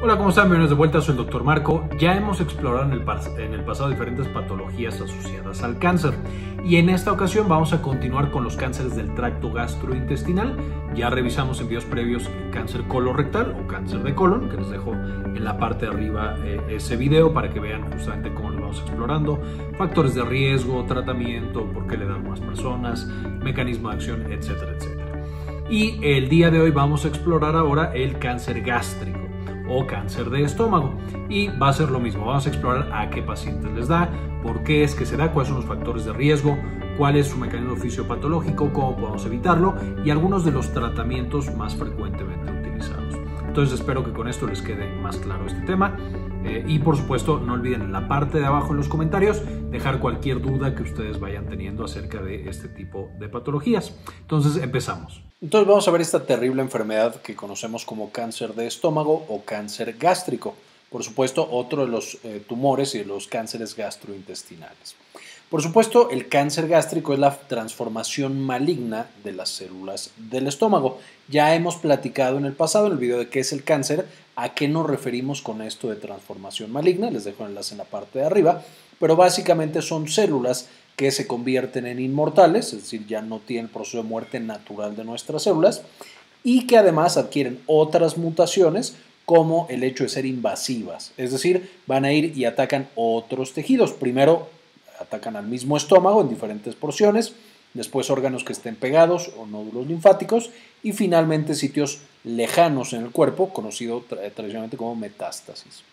Hola, ¿cómo están? Bienvenidos de vuelta, soy el Dr. Marco. Ya hemos explorado en el pasado diferentes patologías asociadas al cáncer y en esta ocasión vamos a continuar con los cánceres del tracto gastrointestinal. Ya revisamos en videos previos el cáncer colorectal o cáncer de colon, que les dejo en la parte de arriba ese video para que vean justamente cómo lo vamos explorando, factores de riesgo, tratamiento, por qué le dan a más personas, mecanismo de acción, etcétera, etcétera. Y el día de hoy vamos a explorar ahora el cáncer gástrico o cáncer de estómago, y va a ser lo mismo. Vamos a explorar a qué pacientes les da, por qué es que se da, cuáles son los factores de riesgo, cuál es su mecanismo fisiopatológico, cómo podemos evitarlo y algunos de los tratamientos más frecuentemente utilizados. Entonces espero que con esto les quede más claro este tema. Y por supuesto no olviden en la parte de abajo en los comentarios dejar cualquier duda que ustedes vayan teniendo acerca de este tipo de patologías. Entonces empezamos. Entonces vamos a ver esta terrible enfermedad que conocemos como cáncer de estómago o cáncer gástrico. Por supuesto, otro de los tumores y de los cánceres gastrointestinales. Por supuesto, el cáncer gástrico es la transformación maligna de las células del estómago. Ya hemos platicado en el pasado, en el video de qué es el cáncer, a qué nos referimos con esto de transformación maligna. Les dejo el enlace en la parte de arriba, pero básicamente son células que se convierten en inmortales, es decir, ya no tienen el proceso de muerte natural de nuestras células y que además adquieren otras mutaciones como el hecho de ser invasivas, es decir, van a ir y atacan otros tejidos. Primero atacan al mismo estómago en diferentes porciones, después órganos que estén pegados o nódulos linfáticos y finalmente sitios lejanos en el cuerpo, conocido tradicionalmente como metástasis.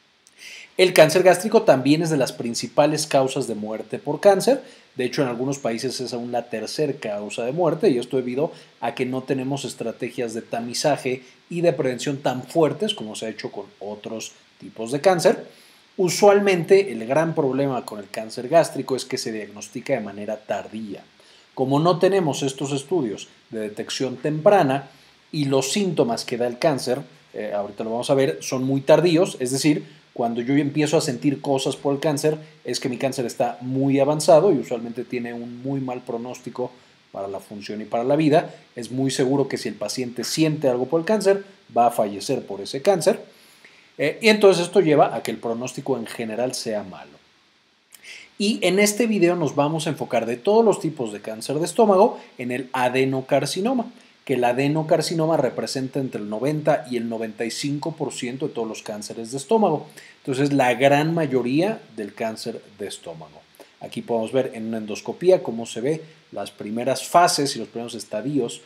El cáncer gástrico también es de las principales causas de muerte por cáncer. De hecho, en algunos países es aún la tercera causa de muerte y esto debido a que no tenemos estrategias de tamizaje y de prevención tan fuertes como se ha hecho con otros tipos de cáncer. Usualmente el gran problema con el cáncer gástrico es que se diagnostica de manera tardía. Como no tenemos estos estudios de detección temprana y los síntomas que da el cáncer, ahorita lo vamos a ver, son muy tardíos, es decir, cuando yo empiezo a sentir cosas por el cáncer es que mi cáncer está muy avanzado y usualmente tiene un muy mal pronóstico para la función y para la vida. Es muy seguro que si el paciente siente algo por el cáncer, va a fallecer por ese cáncer. Y entonces esto lleva a que el pronóstico en general sea malo. Y en este video nos vamos a enfocar de todos los tipos de cáncer de estómago en el adenocarcinoma, que el adenocarcinoma representa entre el 90 y el 95% de todos los cánceres de estómago. Entonces, la gran mayoría del cáncer de estómago. Aquí podemos ver en una endoscopía cómo se ve las primeras fases y los primeros estadios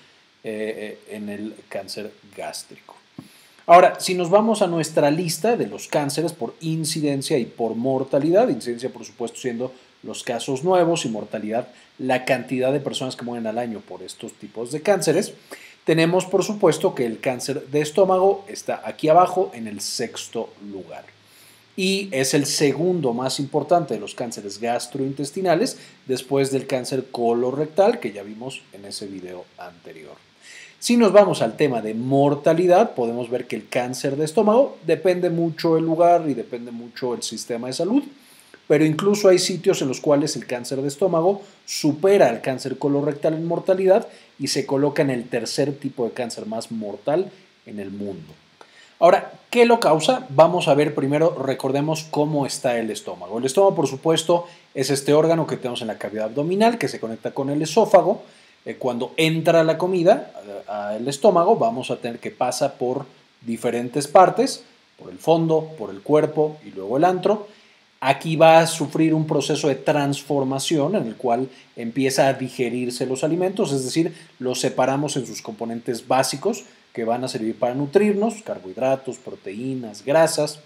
en el cáncer gástrico. Ahora, si nos vamos a nuestra lista de los cánceres por incidencia y por mortalidad, incidencia por supuesto siendo los casos nuevos y mortalidad la cantidad de personas que mueren al año por estos tipos de cánceres, tenemos por supuesto que el cáncer de estómago está aquí abajo en el sexto lugar. Y es el segundo más importante de los cánceres gastrointestinales después del cáncer colorectal que ya vimos en ese video anterior. Si nos vamos al tema de mortalidad, podemos ver que el cáncer de estómago depende mucho el lugar y depende mucho el sistema de salud, pero incluso hay sitios en los cuales el cáncer de estómago supera al cáncer colorectal en mortalidad y se coloca en el tercer tipo de cáncer más mortal en el mundo. Ahora, ¿qué lo causa? Vamos a ver primero, recordemos cómo está el estómago. El estómago, por supuesto, es este órgano que tenemos en la cavidad abdominal que se conecta con el esófago. Cuando entra la comida al estómago, vamos a tener que pasar por diferentes partes, por el fondo, por el cuerpo y luego el antro. Aquí va a sufrir un proceso de transformación en el cual empieza a digerirse los alimentos, es decir, los separamos en sus componentes básicos que van a servir para nutrirnos, carbohidratos, proteínas, grasas,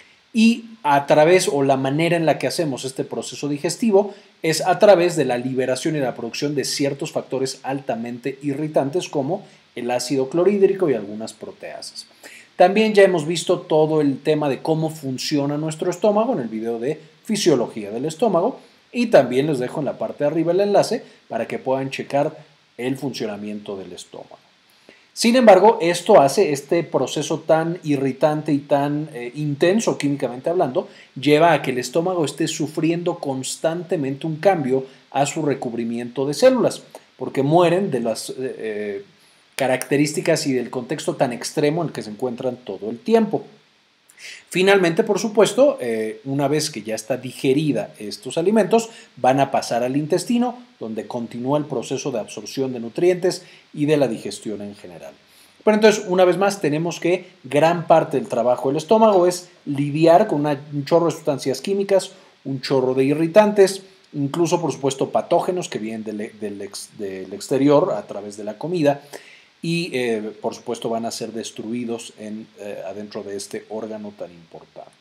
y a través o la manera en la que hacemos este proceso digestivo es a través de la liberación y la producción de ciertos factores altamente irritantes como el ácido clorhídrico y algunas proteasas. También ya hemos visto todo el tema de cómo funciona nuestro estómago en el video de fisiología del estómago y también les dejo en la parte de arriba el enlace para que puedan checar el funcionamiento del estómago. Sin embargo, esto hace este proceso tan irritante y tan intenso químicamente hablando, lleva a que el estómago esté sufriendo constantemente un cambio a su recubrimiento de células, porque mueren de las características y del contexto tan extremo en el que se encuentran todo el tiempo. Finalmente, por supuesto, una vez que ya está digerida estos alimentos, van a pasar al intestino, donde continúa el proceso de absorción de nutrientes y de la digestión en general. Pero entonces, una vez más, tenemos que gran parte del trabajo del estómago es lidiar con un chorro de sustancias químicas, un chorro de irritantes, incluso, por supuesto, patógenos que vienen del exterior a través de la comida y, por supuesto, van a ser destruidos adentro de este órgano tan importante.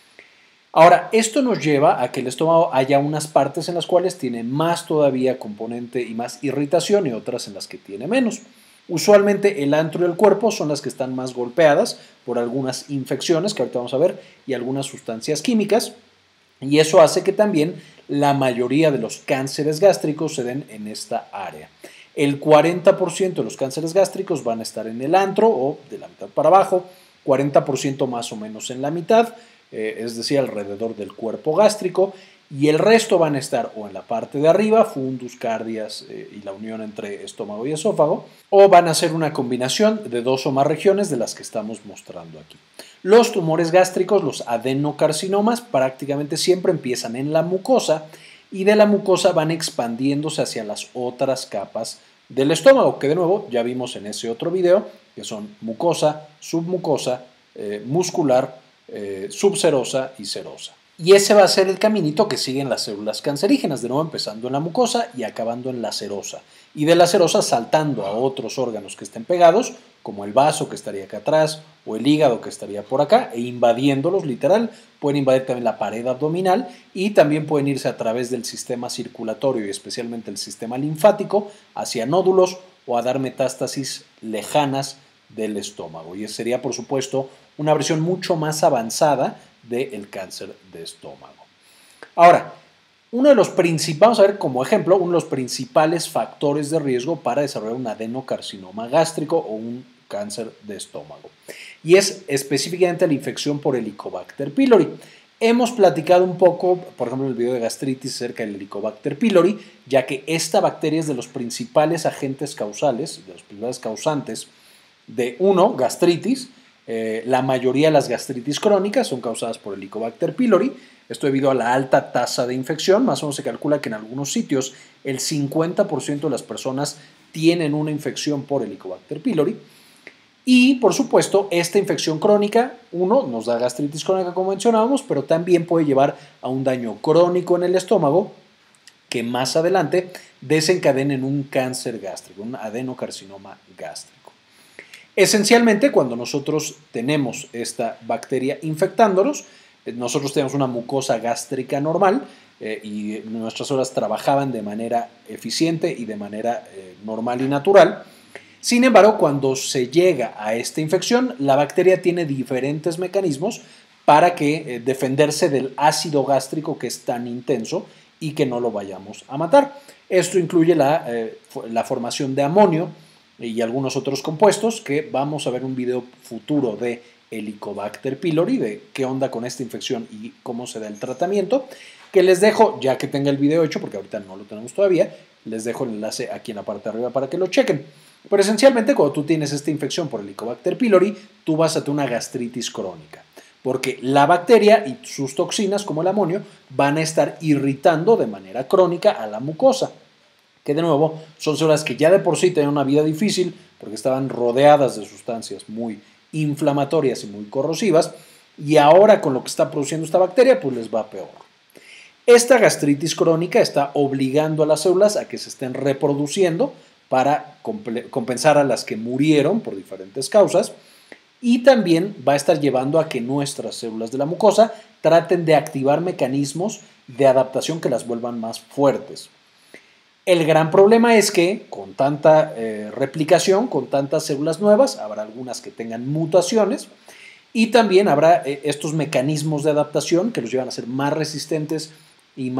Ahora, esto nos lleva a que el estómago haya unas partes en las cuales tiene más todavía componente y más irritación y otras en las que tiene menos. Usualmente el antro y el cuerpo son las que están más golpeadas por algunas infecciones, que ahorita vamos a ver, y algunas sustancias químicas, y eso hace que también la mayoría de los cánceres gástricos se den en esta área. El 40% de los cánceres gástricos van a estar en el antro o de la mitad para abajo, 40% más o menos en la mitad, es decir, alrededor del cuerpo gástrico, y el resto van a estar o en la parte de arriba, fundus, cardias y la unión entre estómago y esófago, o van a ser una combinación de dos o más regiones de las que estamos mostrando aquí. Los tumores gástricos, los adenocarcinomas, prácticamente siempre empiezan en la mucosa y de la mucosa van expandiéndose hacia las otras capas del estómago, que de nuevo ya vimos en ese otro video, que son mucosa, submucosa, muscular, subserosa y serosa. Y ese va a ser el caminito que siguen las células cancerígenas, de nuevo empezando en la mucosa y acabando en la serosa. Y de la serosa saltando a otros órganos que estén pegados, como el vaso que estaría acá atrás o el hígado que estaría por acá, e invadiéndolos literal. Pueden invadir también la pared abdominal y también pueden irse a través del sistema circulatorio y especialmente el sistema linfático hacia nódulos o a dar metástasis lejanas del estómago. Y esa sería, por supuesto, una versión mucho más avanzada del cáncer de estómago. Ahora, vamos a ver como ejemplo, uno de los principales factores de riesgo para desarrollar un adenocarcinoma gástrico o un cáncer de estómago. Y es específicamente la infección por Helicobacter pylori. Hemos platicado un poco, por ejemplo, en el video de gastritis acerca del Helicobacter pylori, ya que esta bacteria es de los principales agentes causales, de los principales causantes de gastritis. La mayoría de las gastritis crónicas son causadas por Helicobacter pylori. Esto debido a la alta tasa de infección. Más o menos se calcula que en algunos sitios el 50% de las personas tienen una infección por Helicobacter pylori. Y, por supuesto, esta infección crónica, nos da gastritis crónica como mencionábamos, pero también puede llevar a un daño crónico en el estómago que más adelante desencadena en un cáncer gástrico, un adenocarcinoma gástrico. Esencialmente, cuando nosotros tenemos esta bacteria infectándonos, nosotros tenemos una mucosa gástrica normal y nuestras células trabajaban de manera eficiente y de manera normal y natural. Sin embargo, cuando se llega a esta infección, la bacteria tiene diferentes mecanismos para defenderse del ácido gástrico que es tan intenso y que no lo vayamos a matar. Esto incluye la formación de amonio y algunos otros compuestos que vamos a ver un video futuro de Helicobacter pylori, de qué onda con esta infección y cómo se da el tratamiento, que les dejo, ya que tenga el video hecho, porque ahorita no lo tenemos todavía, les dejo el enlace aquí en la parte de arriba para que lo chequen. Pero esencialmente cuando tú tienes esta infección por Helicobacter pylori, tú vas a tener una gastritis crónica, porque la bacteria y sus toxinas, como el amonio, van a estar irritando de manera crónica a la mucosa, que de nuevo son células que ya de por sí tenían una vida difícil porque estaban rodeadas de sustancias muy inflamatorias y muy corrosivas, y ahora con lo que está produciendo esta bacteria pues les va peor. Esta gastritis crónica está obligando a las células a que se estén reproduciendo para compensar a las que murieron por diferentes causas, y también va a estar llevando a que nuestras células de la mucosa traten de activar mecanismos de adaptación que las vuelvan más fuertes. El gran problema es que con tanta replicación, con tantas células nuevas, habrá algunas que tengan mutaciones y también habrá estos mecanismos de adaptación que los llevan a ser más resistentes y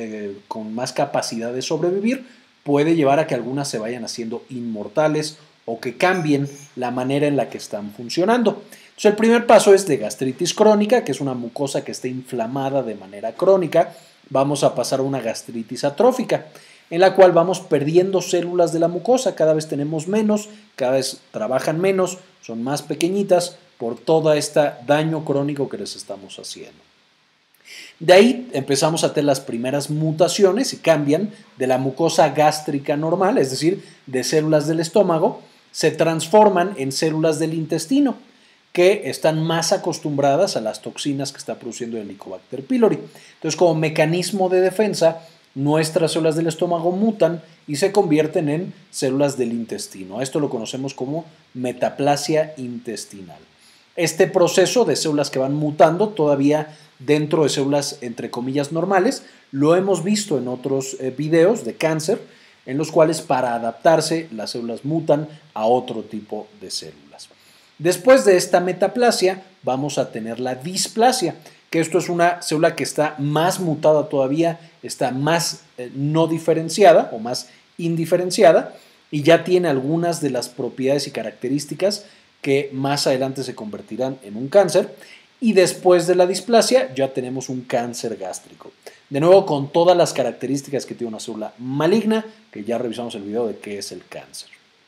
con más capacidad de sobrevivir. Puede llevar a que algunas se vayan haciendo inmortales o que cambien la manera en la que están funcionando. Entonces, el primer paso es de gastritis crónica, que es una mucosa que está inflamada de manera crónica. Vamos a pasar a una gastritis atrófica, en la cual vamos perdiendo células de la mucosa, cada vez tenemos menos, cada vez trabajan menos, son más pequeñitas, por todo este daño crónico que les estamos haciendo. De ahí empezamos a tener las primeras mutaciones y cambian de la mucosa gástrica normal, es decir, de células del estómago, se transforman en células del intestino, que están más acostumbradas a las toxinas que está produciendo el Helicobacter pylori. Entonces, como mecanismo de defensa, nuestras células del estómago mutan y se convierten en células del intestino. A esto lo conocemos como metaplasia intestinal. Este proceso de células que van mutando todavía dentro de células entre comillas normales, lo hemos visto en otros videos de cáncer, en los cuales para adaptarse las células mutan a otro tipo de células. Después de esta metaplasia vamos a tener la displasia, que esto es una célula que está más mutada todavía, está más no diferenciada o más indiferenciada y ya tiene algunas de las propiedades y características que más adelante se convertirán en un cáncer. Y después de la displasia ya tenemos un cáncer gástrico. De nuevo, con todas las características que tiene una célula maligna, que ya revisamos el video de qué es el cáncer.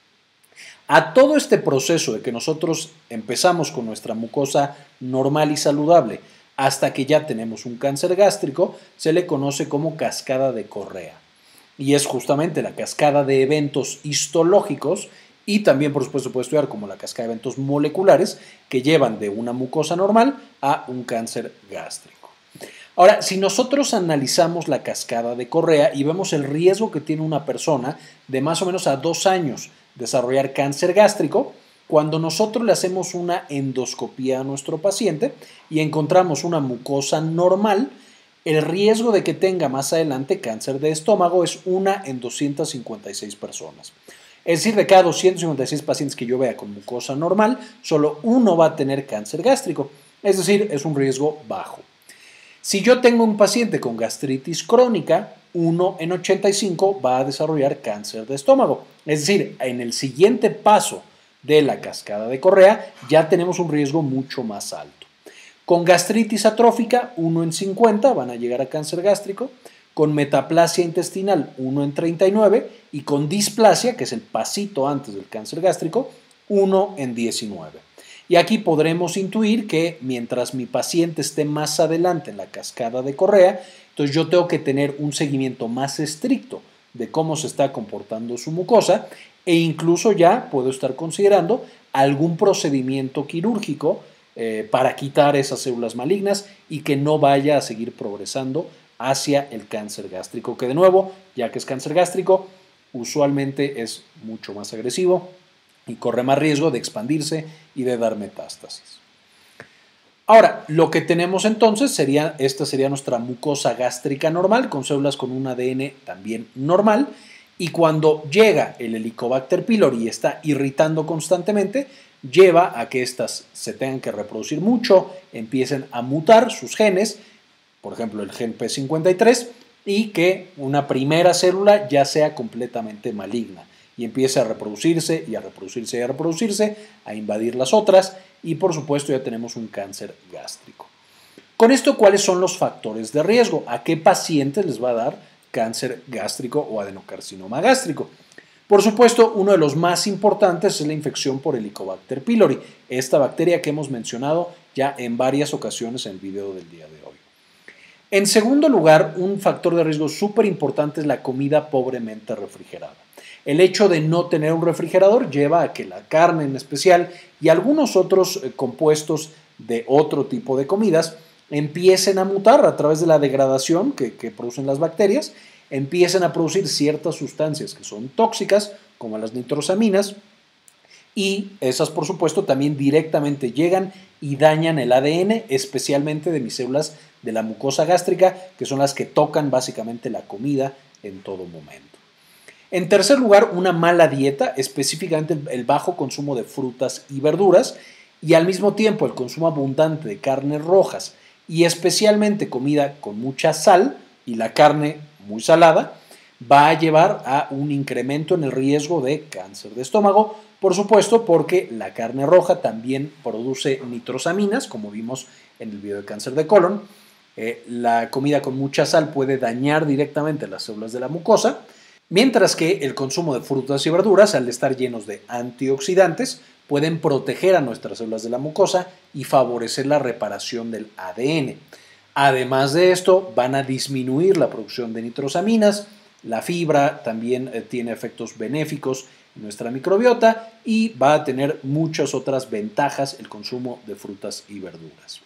A todo este proceso de que nosotros empezamos con nuestra mucosa normal y saludable hasta que ya tenemos un cáncer gástrico, se le conoce como cascada de Correa. Y es justamente la cascada de eventos histológicos y también, por supuesto, puede estudiar como la cascada de eventos moleculares que llevan de una mucosa normal a un cáncer gástrico. Ahora, si nosotros analizamos la cascada de Correa y vemos el riesgo que tiene una persona de más o menos a 2 años desarrollar cáncer gástrico, cuando nosotros le hacemos una endoscopía a nuestro paciente y encontramos una mucosa normal, el riesgo de que tenga más adelante cáncer de estómago es 1 en 256 personas. Es decir, de cada 256 pacientes que yo vea con mucosa normal, solo 1 va a tener cáncer gástrico. Es decir, es un riesgo bajo. Si yo tengo un paciente con gastritis crónica, 1 en 85 va a desarrollar cáncer de estómago. Es decir, en el siguiente paso de la cascada de Correa ya tenemos un riesgo mucho más alto. Con gastritis atrófica, 1 en 50 van a llegar a cáncer gástrico. Con metaplasia intestinal 1 en 39 y con displasia, que es el pasito antes del cáncer gástrico, 1 en 19. Y aquí podremos intuir que mientras mi paciente esté más adelante en la cascada de Correa, entonces yo tengo que tener un seguimiento más estricto de cómo se está comportando su mucosa e incluso ya puedo estar considerando algún procedimiento quirúrgico para quitar esas células malignas y que no vaya a seguir progresando hacia el cáncer gástrico, que de nuevo, ya que es cáncer gástrico, usualmente es mucho más agresivo y corre más riesgo de expandirse y de dar metástasis. Ahora, lo que tenemos entonces sería, esta sería nuestra mucosa gástrica normal, con células con un ADN también normal, y cuando llega el Helicobacter pylori y está irritando constantemente, lleva a que éstas se tengan que reproducir mucho, empiecen a mutar sus genes, por ejemplo el gen P53, y que una primera célula ya sea completamente maligna y empiece a reproducirse y a reproducirse y a reproducirse, a invadir las otras y por supuesto ya tenemos un cáncer gástrico. Con esto, ¿cuáles son los factores de riesgo? ¿A qué pacientes les va a dar cáncer gástrico o adenocarcinoma gástrico? Por supuesto, uno de los más importantes es la infección por Helicobacter pylori, esta bacteria que hemos mencionado ya en varias ocasiones en el video del día de hoy. En segundo lugar, un factor de riesgo súper importante es la comida pobremente refrigerada. El hecho de no tener un refrigerador lleva a que la carne en especial y algunos otros compuestos de otro tipo de comidas empiecen a mutar a través de la degradación que producen las bacterias, empiecen a producir ciertas sustancias que son tóxicas, como las nitrosaminas, y esas por supuesto también directamente llegan y dañan el ADN, especialmente de mis células de la mucosa gástrica, que son las que tocan básicamente la comida en todo momento. En tercer lugar, una mala dieta, específicamente el bajo consumo de frutas y verduras y al mismo tiempo el consumo abundante de carnes rojas y especialmente comida con mucha sal y la carne muy salada, va a llevar a un incremento en el riesgo de cáncer de estómago, por supuesto porque la carne roja también produce nitrosaminas, como vimos en el video de cáncer de colon. La comida con mucha sal puede dañar directamente las células de la mucosa, mientras que el consumo de frutas y verduras, al estar llenos de antioxidantes, pueden proteger a nuestras células de la mucosa y favorecer la reparación del ADN. Además de esto, van a disminuir la producción de nitrosaminas. La fibra también tiene efectos benéficos en nuestra microbiota y va a tener muchas otras ventajas el consumo de frutas y verduras.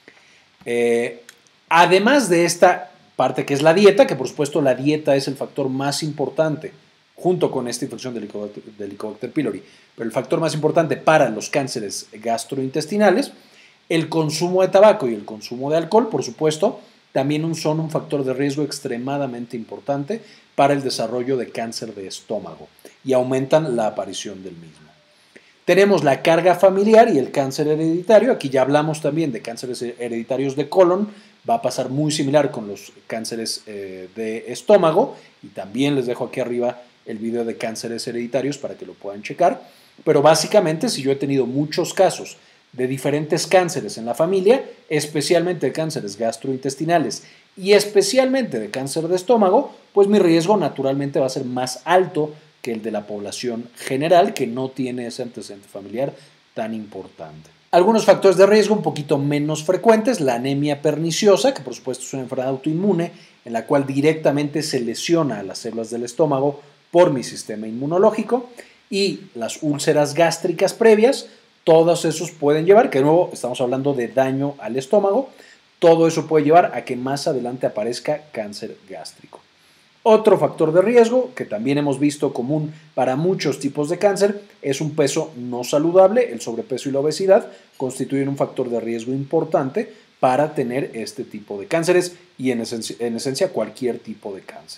Además de esta parte que es la dieta, que por supuesto la dieta es el factor más importante junto con esta infección de Helicobacter pylori, pero el factor más importante para los cánceres gastrointestinales, el consumo de tabaco y el consumo de alcohol, por supuesto, también son un factor de riesgo extremadamente importante para el desarrollo de cáncer de estómago y aumentan la aparición del mismo. Tenemos la carga familiar y el cáncer hereditario. Aquí ya hablamos también de cánceres hereditarios de colon. Va a pasar muy similar con los cánceres de estómago. Y también les dejo aquí arriba el video de cánceres hereditarios para que lo puedan checar. Pero básicamente, si yo he tenido muchos casos de diferentes cánceres en la familia, especialmente de cánceres gastrointestinales y especialmente de cáncer de estómago, pues mi riesgo naturalmente va a ser más alto que el de la población general, que no tiene ese antecedente familiar tan importante. Algunos factores de riesgo un poquito menos frecuentes: la anemia perniciosa, que por supuesto es una enfermedad autoinmune en la cual directamente se lesiona a las células del estómago por mi sistema inmunológico, y las úlceras gástricas previas. Todos esos pueden llevar, que de nuevo estamos hablando de daño al estómago, todo eso puede llevar a que más adelante aparezca cáncer gástrico. Otro factor de riesgo que también hemos visto común para muchos tipos de cáncer es un peso no saludable. El sobrepeso y la obesidad constituyen un factor de riesgo importante para tener este tipo de cánceres y en esencia cualquier tipo de cáncer.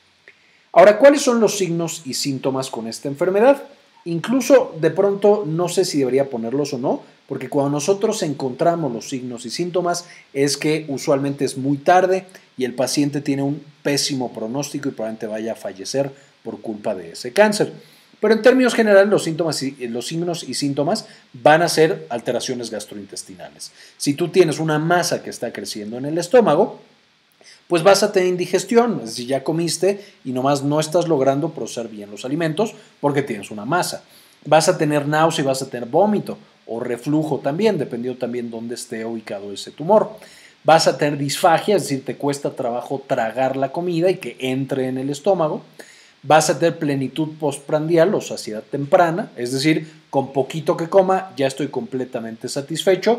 Ahora, ¿cuáles son los signos y síntomas con esta enfermedad? Incluso de pronto no sé si debería ponerlos o no, porque cuando nosotros encontramos los signos y síntomas es que usualmente es muy tarde y el paciente tiene un pésimo pronóstico y probablemente vaya a fallecer por culpa de ese cáncer. Pero en términos generales, los signos y síntomas van a ser alteraciones gastrointestinales. Si tú tienes una masa que está creciendo en el estómago, pues vas a tener indigestión, es decir, ya comiste y nomás no estás logrando procesar bien los alimentos porque tienes una masa. Vas a tener náusea y vas a tener vómito o reflujo también, dependiendo también dónde esté ubicado ese tumor. Vas a tener disfagia, es decir, te cuesta trabajo tragar la comida y que entre en el estómago. Vas a tener plenitud postprandial o saciedad temprana, es decir, con poquito que coma ya estoy completamente satisfecho.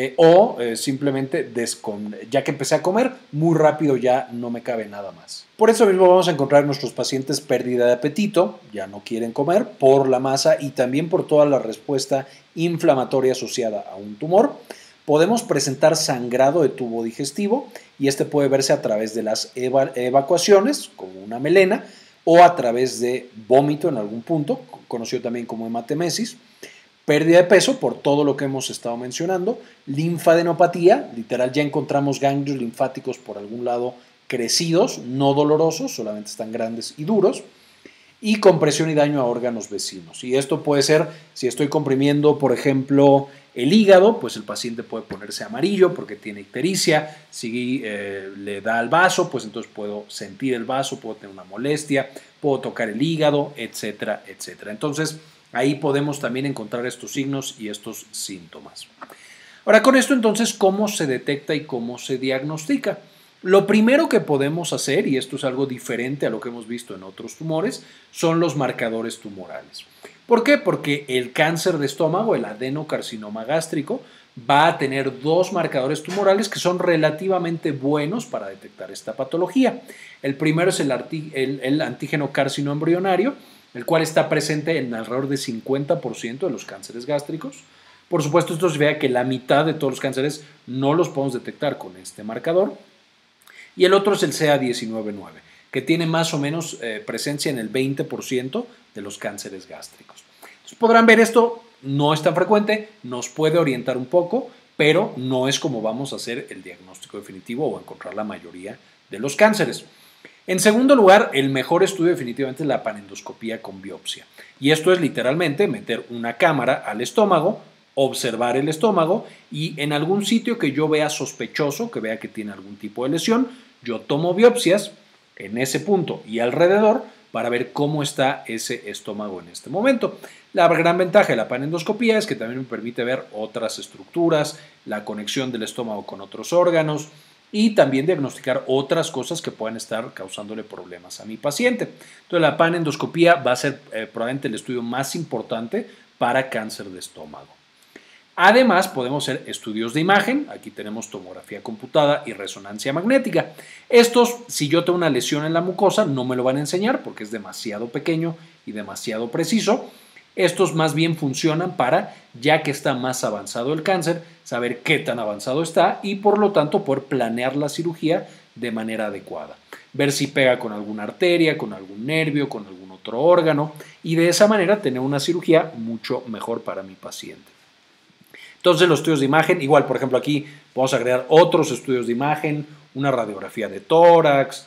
Simplemente ya que empecé a comer, muy rápido ya no me cabe nada más. Por eso mismo vamos a encontrar en nuestros pacientes pérdida de apetito, ya no quieren comer por la masa y también por toda la respuesta inflamatoria asociada a un tumor. Podemos presentar sangrado de tubo digestivo y este puede verse a través de las evacuaciones, como una melena, o a través de vómito en algún punto, conocido también como hematemesis. Pérdida de peso por todo lo que hemos estado mencionando, linfadenopatía, literal ya encontramos ganglios linfáticos por algún lado crecidos, no dolorosos, solamente están grandes y duros, y compresión y daño a órganos vecinos. Y esto puede ser, si estoy comprimiendo, por ejemplo, el hígado, pues el paciente puede ponerse amarillo porque tiene ictericia. Si le da al vaso, pues entonces puedo sentir el vaso, puedo tener una molestia, puedo tocar el hígado, etcétera, etcétera. Entonces, ahí podemos también encontrar estos signos y estos síntomas. Ahora, con esto entonces, ¿cómo se detecta y cómo se diagnostica? Lo primero que podemos hacer, y esto es algo diferente a lo que hemos visto en otros tumores, son los marcadores tumorales. ¿Por qué? Porque el cáncer de estómago, el adenocarcinoma gástrico, va a tener dos marcadores tumorales que son relativamente buenos para detectar esta patología. El primero es el antígeno carcinoembrionario, el cual está presente en alrededor del 50% de los cánceres gástricos. Por supuesto, esto se vea que la mitad de todos los cánceres no los podemos detectar con este marcador. Y el otro es el CA19-9, que tiene más o menos presencia en el 20% de los cánceres gástricos. Entonces, podrán ver, esto no es tan frecuente, nos puede orientar un poco, pero no es como vamos a hacer el diagnóstico definitivo o encontrar la mayoría de los cánceres. En segundo lugar, el mejor estudio definitivamente es la panendoscopía con biopsia. Y esto es literalmente meter una cámara al estómago, observar el estómago y en algún sitio que yo vea sospechoso, que vea que tiene algún tipo de lesión, yo tomo biopsias en ese punto y alrededor para ver cómo está ese estómago en este momento. La gran ventaja de la panendoscopía es que también me permite ver otras estructuras, la conexión del estómago con otros órganos y también diagnosticar otras cosas que puedan estar causándole problemas a mi paciente. Entonces la panendoscopía va a ser probablemente el estudio más importante para cáncer de estómago. Además, podemos hacer estudios de imagen. Aquí tenemos tomografía computada y resonancia magnética. Estos, si yo tengo una lesión en la mucosa, no me lo van a enseñar porque es demasiado pequeño y demasiado preciso. Estos más bien funcionan para, ya que está más avanzado el cáncer, saber qué tan avanzado está y por lo tanto poder planear la cirugía de manera adecuada. Ver si pega con alguna arteria, con algún nervio, con algún otro órgano y de esa manera tener una cirugía mucho mejor para mi paciente. Entonces los estudios de imagen, igual por ejemplo aquí podemos agregar otros estudios de imagen, una radiografía de tórax,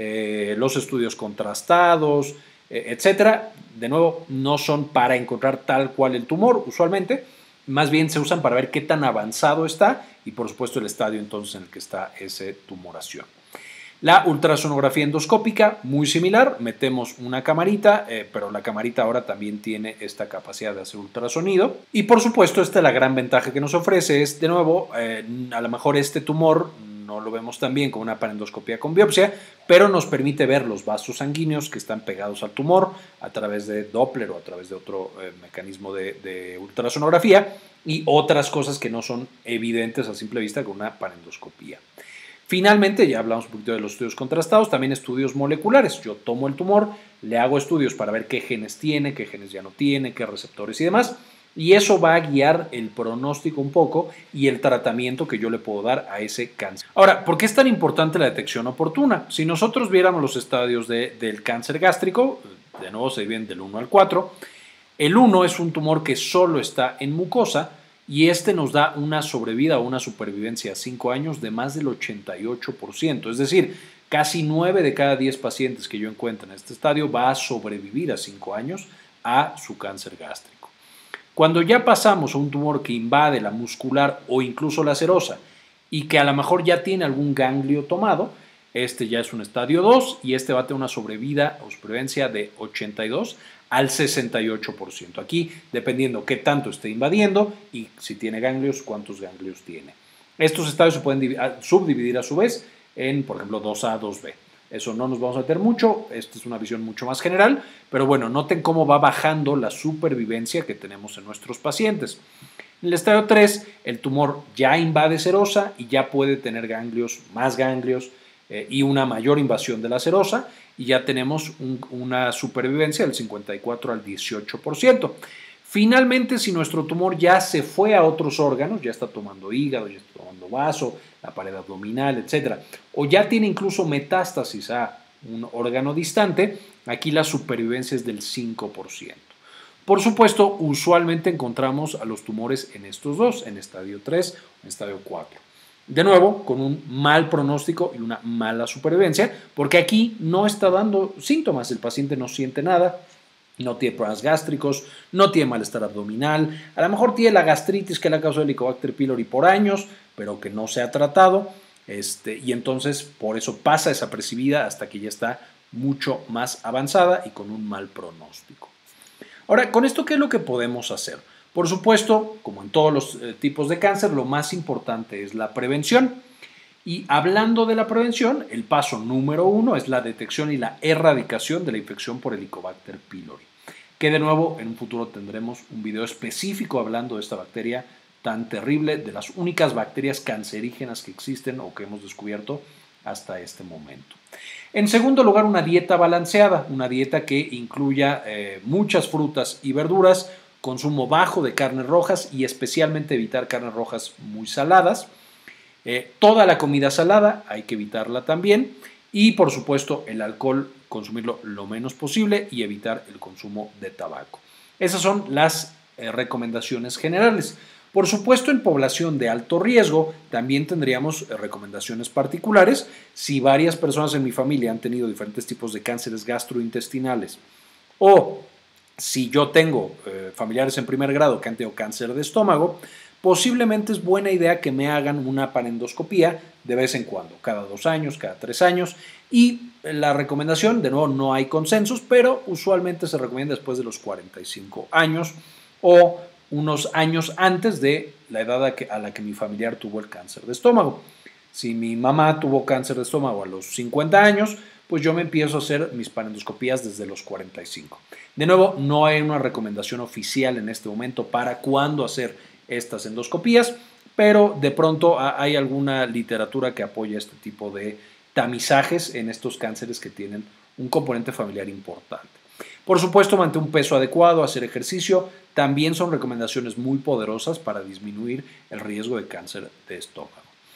los estudios contrastados, etcétera. De nuevo, no son para encontrar tal cual el tumor usualmente, más bien se usan para ver qué tan avanzado está y por supuesto el estadio entonces en el que está esa tumoración. La ultrasonografía endoscópica, muy similar, metemos una camarita, pero la camarita ahora también tiene esta capacidad de hacer ultrasonido. Y por supuesto, esta es la gran ventaja que nos ofrece, es de nuevo, a lo mejor este tumor no lo vemos tan bien con una panendoscopía con biopsia, pero nos permite ver los vasos sanguíneos que están pegados al tumor a través de Doppler o a través de otro mecanismo de ultrasonografía y otras cosas que no son evidentes a simple vista con una panendoscopía. Finalmente, ya hablamos un poquito de los estudios contrastados, también estudios moleculares. Yo tomo el tumor, le hago estudios para ver qué genes tiene, qué genes ya no tiene, qué receptores y demás, y eso va a guiar el pronóstico un poco y el tratamiento que yo le puedo dar a ese cáncer. Ahora, ¿por qué es tan importante la detección oportuna? Si nosotros viéramos los estadios del cáncer gástrico, de nuevo se dividen del 1 al 4, el 1 es un tumor que solo está en mucosa, y este nos da una sobrevida o una supervivencia a 5 años de más del 88%. Es decir, casi 9 de cada 10 pacientes que yo encuentro en este estadio va a sobrevivir a 5 años a su cáncer gástrico. Cuando ya pasamos a un tumor que invade la muscular o incluso la serosa y que a lo mejor ya tiene algún ganglio tomado, este ya es un estadio 2 y este va a tener una sobrevida o supervivencia de 82 al 68%. Aquí, dependiendo qué tanto esté invadiendo y si tiene ganglios, cuántos ganglios tiene. Estos estadios se pueden subdividir a su vez en, por ejemplo, 2A, 2B. Eso no nos vamos a meter mucho, esta es una visión mucho más general, pero bueno, noten cómo va bajando la supervivencia que tenemos en nuestros pacientes. En el estadio 3, el tumor ya invade serosa y ya puede tener ganglios, más ganglios y una mayor invasión de la serosa, y ya tenemos una supervivencia del 54 al 18%. Finalmente, si nuestro tumor ya se fue a otros órganos, ya está tomando hígado, ya está tomando vaso, la pared abdominal, etc., o ya tiene incluso metástasis a un órgano distante, aquí la supervivencia es del 5%. Por supuesto, usualmente encontramos a los tumores en estos dos, en estadio 3 o en estadio 4. De nuevo, con un mal pronóstico y una mala supervivencia, porque aquí no está dando síntomas, el paciente no siente nada, no tiene problemas gástricos, no tiene malestar abdominal, a lo mejor tiene la gastritis que le ha causado el Helicobacter pylori por años, pero que no se ha tratado, y entonces por eso pasa desapercibida hasta que ya está mucho más avanzada y con un mal pronóstico. Ahora, ¿con esto qué es lo que podemos hacer? Por supuesto, como en todos los tipos de cáncer, lo más importante es la prevención. Y hablando de la prevención, el paso número 1 es la detección y la erradicación de la infección por Helicobacter pylori. Que de nuevo, en un futuro tendremos un video específico hablando de esta bacteria tan terrible, de las únicas bacterias cancerígenas que existen o que hemos descubierto hasta este momento. En segundo lugar, una dieta balanceada, una dieta que incluya muchas frutas y verduras, consumo bajo de carnes rojas y especialmente evitar carnes rojas muy saladas. Toda la comida salada hay que evitarla también y por supuesto el alcohol consumirlo lo menos posible y evitar el consumo de tabaco. Esas son las recomendaciones generales. Por supuesto, en población de alto riesgo también tendríamos recomendaciones particulares. Si varias personas en mi familia han tenido diferentes tipos de cánceres gastrointestinales o si yo tengo familiares en primer grado que han tenido cáncer de estómago, posiblemente es buena idea que me hagan una panendoscopía de vez en cuando, cada 2 años, cada 3 años. Y la recomendación, de nuevo, no hay consensos, pero usualmente se recomienda después de los 45 años o unos años antes de la edad a la que mi familiar tuvo el cáncer de estómago. Si mi mamá tuvo cáncer de estómago a los 50 años, pues yo me empiezo a hacer mis panendoscopías desde los 45. De nuevo, no hay una recomendación oficial en este momento para cuándo hacer estas endoscopías, pero de pronto hay alguna literatura que apoya este tipo de tamizajes en estos cánceres que tienen un componente familiar importante. Por supuesto, mantener un peso adecuado, hacer ejercicio, también son recomendaciones muy poderosas para disminuir el riesgo de cáncer de estómago.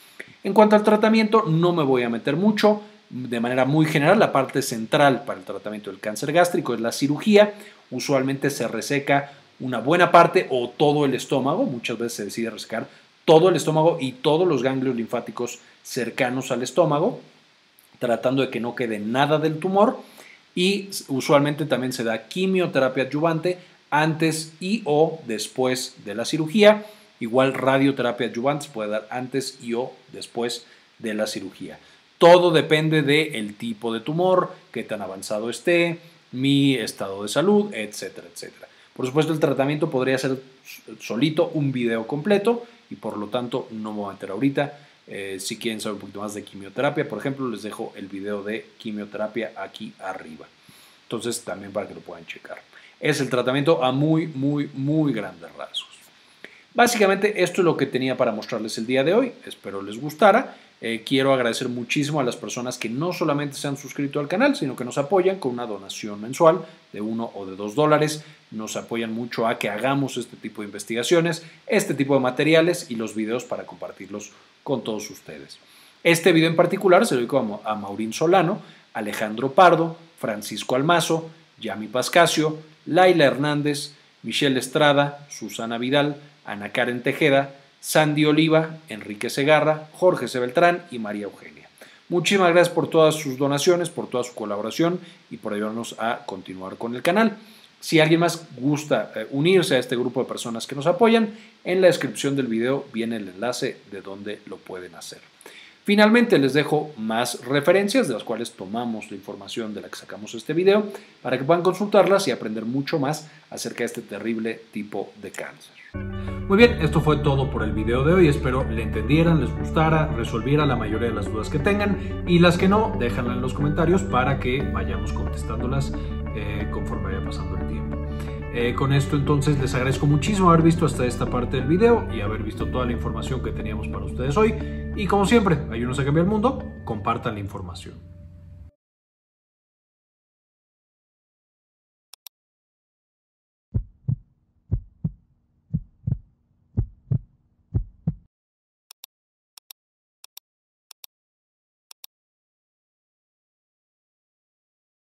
En cuanto al tratamiento, no me voy a meter mucho. De manera muy general, la parte central para el tratamiento del cáncer gástrico es la cirugía. Usualmente se reseca una buena parte o todo el estómago. Muchas veces se decide resecar todo el estómago y todos los ganglios linfáticos cercanos al estómago, tratando de que no quede nada del tumor. Y usualmente también se da quimioterapia adyuvante antes y o después de la cirugía. Igual radioterapia adyuvante se puede dar antes y o después de la cirugía. Todo depende del tipo de tumor, qué tan avanzado esté, mi estado de salud, etcétera, etcétera. Por supuesto, el tratamiento podría ser solito un video completo y por lo tanto no me voy a meter ahorita. Si quieren saber un poquito más de quimioterapia, por ejemplo, les dejo el video de quimioterapia aquí arriba. Entonces, también para que lo puedan checar. Es el tratamiento a muy grandes rasgos. Básicamente, esto es lo que tenía para mostrarles el día de hoy. Espero les gustara. Quiero agradecer muchísimo a las personas que no solamente se han suscrito al canal, sino que nos apoyan con una donación mensual de $1 o de $2. Nos apoyan mucho a que hagamos este tipo de investigaciones, este tipo de materiales y los videos para compartirlos con todos ustedes. Este video en particular se lo dedico a Maurín Solano, Alejandro Pardo, Francisco Almazo, Yami Pascasio, Laila Hernández, Michelle Estrada, Susana Vidal, Ana Karen Tejeda, Sandy Oliva, Enrique Segarra, Jorge C. Beltrán y María Eugenia. Muchísimas gracias por todas sus donaciones, por toda su colaboración y por ayudarnos a continuar con el canal. Si alguien más gusta unirse a este grupo de personas que nos apoyan, en la descripción del video viene el enlace de donde lo pueden hacer. Finalmente les dejo más referencias de las cuales tomamos la información de la que sacamos este video para que puedan consultarlas y aprender mucho más acerca de este terrible tipo de cáncer. Muy bien, esto fue todo por el video de hoy. Espero le entendieran, les gustara, resolviera la mayoría de las dudas que tengan y las que no, déjanlas en los comentarios para que vayamos contestándolas conforme vaya pasando el tiempo. Con esto entonces les agradezco muchísimo haber visto hasta esta parte del video y haber visto toda la información que teníamos para ustedes hoy. Y como siempre, ayúdenos a cambiar el mundo, compartan la información.